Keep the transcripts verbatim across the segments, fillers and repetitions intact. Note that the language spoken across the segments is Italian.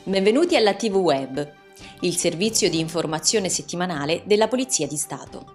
Benvenuti alla T V Web, il servizio di informazione settimanale della Polizia di Stato.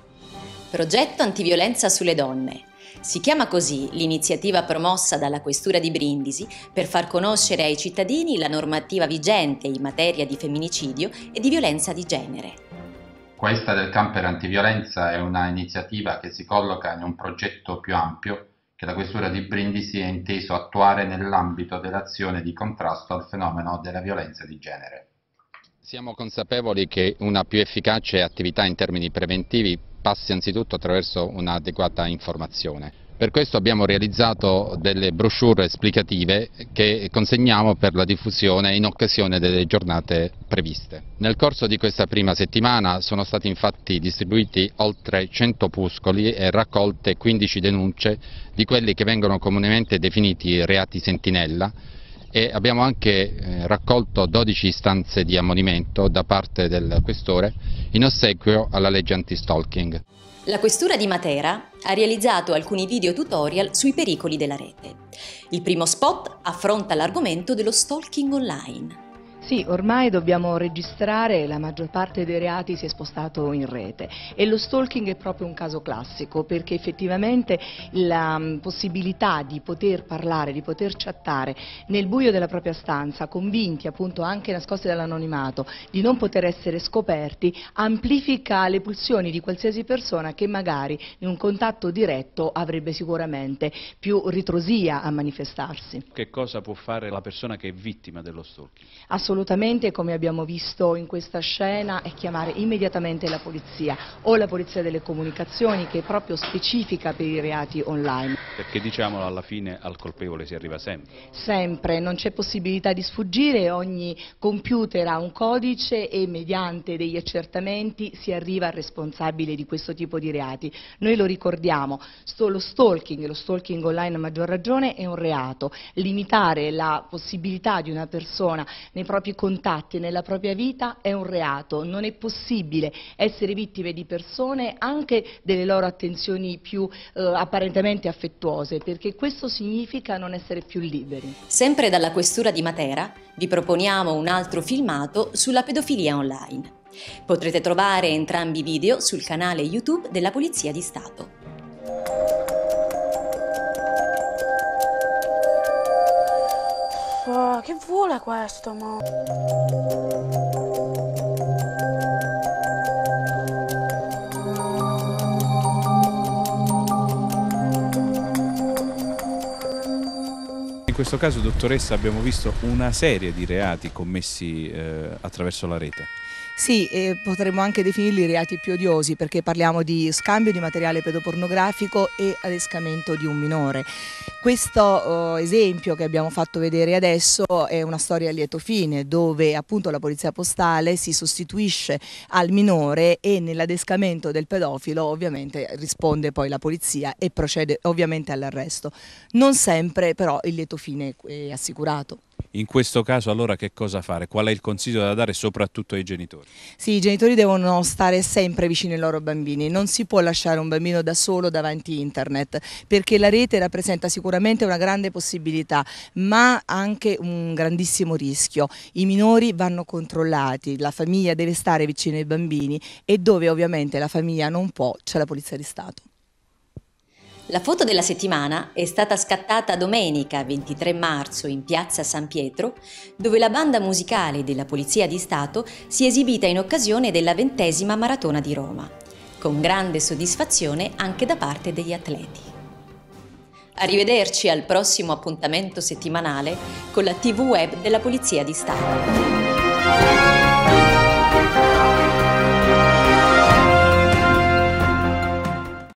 Progetto Antiviolenza sulle donne. Si chiama così l'iniziativa promossa dalla Questura di Brindisi per far conoscere ai cittadini la normativa vigente in materia di femminicidio e di violenza di genere. Questa del Camper Antiviolenza è una iniziativa che si colloca in un progetto più ampio che la Questura di Brindisi è inteso attuare nell'ambito dell'azione di contrasto al fenomeno della violenza di genere. Siamo consapevoli che una più efficace attività in termini preventivi passi anzitutto attraverso un'adeguata informazione. Per questo abbiamo realizzato delle brochure esplicative che consegniamo per la diffusione in occasione delle giornate previste. Nel corso di questa prima settimana sono stati infatti distribuiti oltre cento opuscoli e raccolte quindici denunce di quelli che vengono comunemente definiti reati sentinella, e abbiamo anche eh, raccolto dodici istanze di ammonimento da parte del Questore in ossequio alla legge anti-stalking. La Questura di Matera ha realizzato alcuni video tutorial sui pericoli della rete. Il primo spot affronta l'argomento dello stalking online. Sì, ormai dobbiamo registrare, la maggior parte dei reati si è spostato in rete e lo stalking è proprio un caso classico, perché effettivamente la possibilità di poter parlare, di poter chattare nel buio della propria stanza, convinti appunto anche nascosti dall'anonimato di non poter essere scoperti, amplifica le pulsioni di qualsiasi persona che magari in un contatto diretto avrebbe sicuramente più ritrosia a manifestarsi. Che cosa può fare la persona che è vittima dello stalking? Assolutamente, come abbiamo visto in questa scena, è chiamare immediatamente la polizia o la polizia delle comunicazioni, che è proprio specifica per i reati online. Perché diciamolo, alla fine al colpevole si arriva sempre. Sempre, non c'è possibilità di sfuggire, ogni computer ha un codice e mediante degli accertamenti si arriva al responsabile di questo tipo di reati. Noi lo ricordiamo, lo stalking, lo stalking online a maggior ragione è un reato. Limitare la possibilità di una persona nei propri contatti nella propria vita è un reato. Non è possibile essere vittime di persone, anche delle loro attenzioni più eh, apparentemente affettuose, perché questo significa non essere più liberi. Sempre dalla Questura di Matera vi proponiamo un altro filmato sulla pedofilia online. Potrete trovare entrambi i video sul canale YouTube della Polizia di Stato. Oh, che vuole questo, mo? In questo caso, dottoressa, abbiamo visto una serie di reati commessi eh, attraverso la rete. Sì, e potremmo anche definirli reati più odiosi, perché parliamo di scambio di materiale pedopornografico e adescamento di un minore. Questo oh, esempio che abbiamo fatto vedere adesso è una storia a lieto fine, dove appunto la polizia postale si sostituisce al minore e nell'adescamento del pedofilo ovviamente risponde poi la polizia e procede ovviamente all'arresto. Non sempre però il lieto fine è assicurato. In questo caso allora che cosa fare? Qual è il consiglio da dare soprattutto ai genitori? Sì, i genitori devono stare sempre vicini ai loro bambini, non si può lasciare un bambino da solo davanti a internet, perché la rete rappresenta sicuramente una grande possibilità, ma anche un grandissimo rischio. I minori vanno controllati, la famiglia deve stare vicino ai bambini e dove ovviamente la famiglia non può c'è la Polizia di Stato. La foto della settimana è stata scattata domenica ventitré marzo in piazza San Pietro, dove la banda musicale della Polizia di Stato si è esibita in occasione della ventesima Maratona di Roma, con grande soddisfazione anche da parte degli atleti. Arrivederci al prossimo appuntamento settimanale con la T V Web della Polizia di Stato.